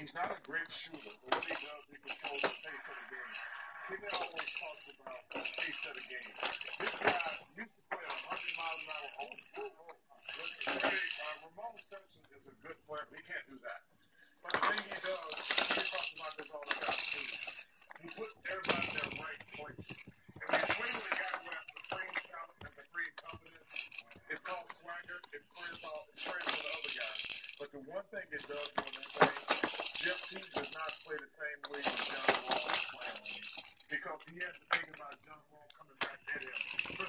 he's not a great shooter, but what he does, he controls the pace of the game. Kenny always talks about the pace of the game. This guy used to play 100 miles an hour. Ramon Sessions is a good player, but he can't do that. But the thing he does, he talks about this all the time too. He puts everybody in their right place. And when you're playing with a guy who has supreme talent and supreme confidence, it's called swagger. It's clear for the other guys. But the one thing it does more than anything, Jeff Teague does not play the same way when John Wall is playing on him. Because he has to think about John Wall coming back at him.